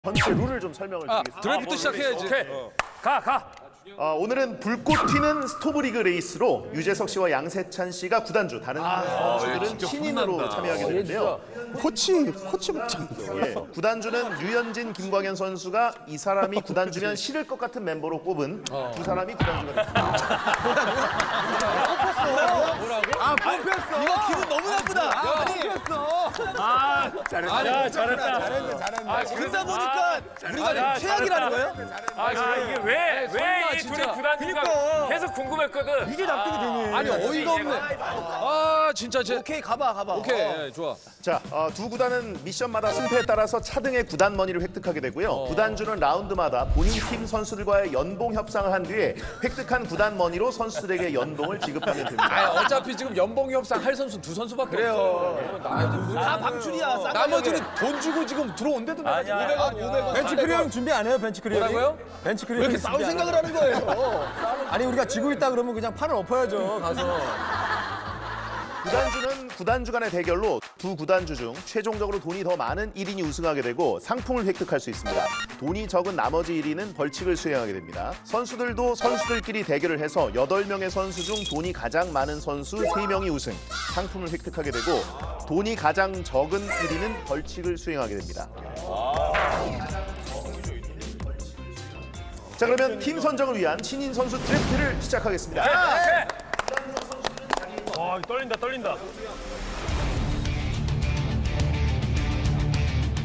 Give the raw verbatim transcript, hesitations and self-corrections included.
전체 룰을 좀 설명을 아, 드리겠습니다. 드래프트 시작해야지. 오케이. 어. 가, 가. 어, 오늘은 불꽃 튀는 스토브리그 레이스로 유재석 씨와 양세찬 씨가 구단주, 다른 선수들은 신인으로 참여하게 되는데요. 코치, 코치 복장. 예, 구단주는 유현진, 김광현 선수가 이 사람이 구단주면 싫을 것 같은 멤버로 꼽은 두 사람이 구단주가 됐습니다. 아, 뽑혔어. 이거 기분 너무 나쁘다. 아, 뽑혔어. 아, 잘했다. 야, 잘했다. 잘했네, 잘했네. 아, 그러다 보니까 우리가 야, 최악이라는 거예요? 아, 이게 왜, 설마, 왜 이 진짜. 둘이 구단주가 그러니까. 계속 궁금했거든. 이게 납득이 되네. 아니 어이가 없네. 아 진짜 제. 오케이, 가봐, 가봐. 오케이 어. 예, 좋아. 자, 어, 두 구단은 미션마다 승패에 따라서 차등의 구단 머니를 획득하게 되고요. 구단주는 라운드마다 본인 팀 선수들과의 연봉 협상을 한 뒤에 획득한 구단 머니로 선수들에게 연봉을 지급하면 됩니다. 아 어차피 지금 연봉 협상 할 선수 두 선수밖에 그래요. 없어. 다 방출이야, 싹. 나머지는 돈 주고 지금 들어온대도 아니야. 오백 원, 오백 원. 벤치 크리어링 준비 안 해요, 벤치 크리어링? 뭐라고요? 벤치 크리어링. 왜 이렇게 싸울 생각을 하는 거예요? 아니, 우리가 지고 있다 그러면 그냥 판을 엎어야죠, 가서. 구단주는 구단주 간의 대결로 두 구단주 중 최종적으로 돈이 더 많은 일 인이 우승하게 되고 상품을 획득할 수 있습니다. 돈이 적은 나머지 일 인은 벌칙을 수행하게 됩니다. 선수들도 선수들끼리 대결을 해서 여덟 명의 선수 중 돈이 가장 많은 선수 세 명이 우승, 상품을 획득하게 되고 돈이 가장 적은 일 인은 벌칙을 수행하게 됩니다. 자, 그러면 팀 선정을 위한 신인 선수 드래프트를 시작하겠습니다. 와, 떨린다, 떨린다.